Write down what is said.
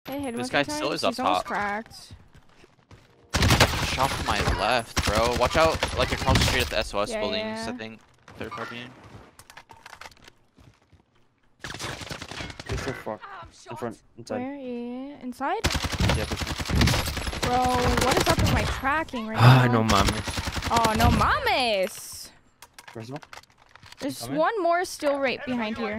Hey, hit This guy still is up He's almost top. cracked. Shot from my left, bro. Watch out, like across the street at the SOS Yeah, buildings. yeah. I think third party. It's so far. In front, inside. Where? Yeah, inside. Yeah, this one. Bro, what is up with my tracking right now? No mames. Oh, no mames. First of all. There's Coming? one more still right behind here.